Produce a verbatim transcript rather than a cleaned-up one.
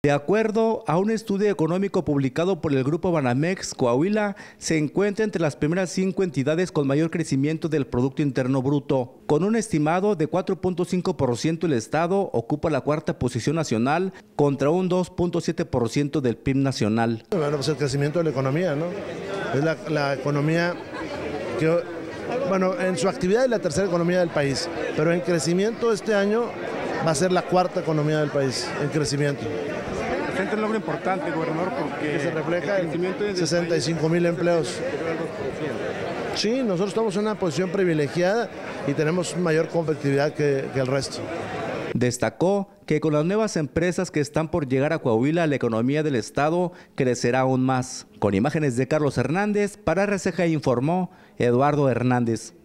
De acuerdo a un estudio económico publicado por el Grupo Banamex, Coahuila se encuentra entre las primeras cinco entidades con mayor crecimiento del Producto Interno Bruto. Con un estimado de cuatro punto cinco por ciento, el Estado ocupa la cuarta posición nacional contra un dos punto siete por ciento del P I B nacional. Bueno, pues el crecimiento de la economía, ¿no? Es la, la economía que, bueno, en su actividad es la tercera economía del país, pero en crecimiento este año va a ser la cuarta economía del país, en crecimiento. Presenta un logro importante, gobernador, porque que se refleja el crecimiento en sesenta y cinco mil empleos. Sí, nosotros estamos en una posición privilegiada y tenemos mayor competitividad que, que el resto. Destacó que con las nuevas empresas que están por llegar a Coahuila, la economía del estado crecerá aún más. Con imágenes de Carlos Hernández, para R C G informó Eduardo Hernández.